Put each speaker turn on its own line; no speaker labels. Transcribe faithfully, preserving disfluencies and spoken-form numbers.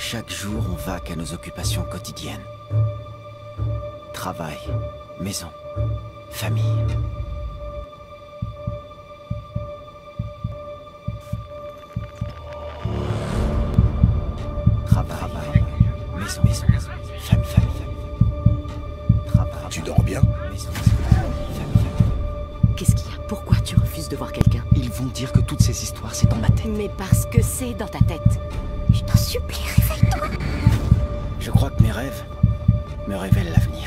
Chaque jour, on vaque à nos occupations quotidiennes. Travail, maison, famille. Travail, maison, maison, famille, famille. Travail.
Tu dors bien?
Maison, famille, famille.
Qu'est-ce qu'il y a? Pourquoi tu refuses de voir quelqu'un?
Ils vont dire que toutes ces histoires, c'est dans ma tête.
Mais parce que c'est dans ta tête. Je t'en supplie, réveille-toi.
Je crois que mes rêves me révèlent l'avenir.